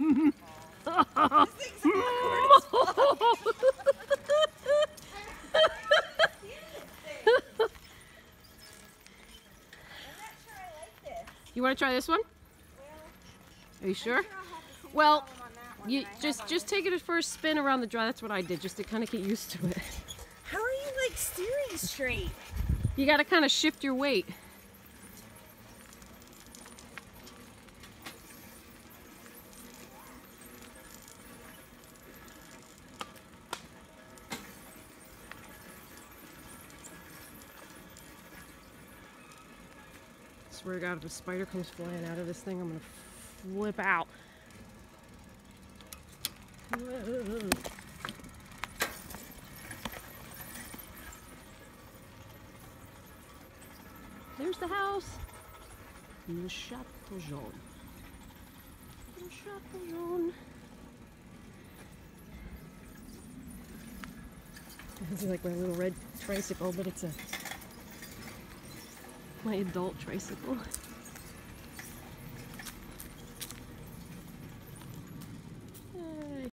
You want to try this one? Are you sure? Well, you just take it for a spin around the dry. That's what I did, just to kind of get used to it. How are you like steering straight? You got to kind of shift your weight. Swear to God, if a spider comes flying out of this thing, I'm gonna flip out. Whoa. There's the house. Le Chateau Jaune. Le Chateau Jaune. This is like my little red tricycle, but it's my adult tricycle.